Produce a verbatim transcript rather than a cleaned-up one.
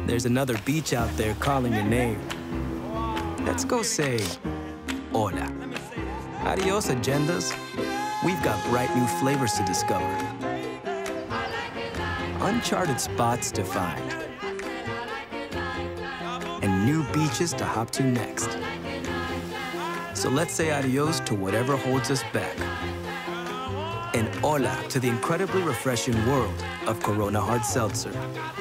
there's another beach out there calling your name. Let's go say, hola. Adios, agendas. We've got bright new flavors to discover. Uncharted spots to find. And new beaches to hop to next. So let's say adios to whatever holds us back. And hola to the incredibly refreshing world of Corona Hard Seltzer.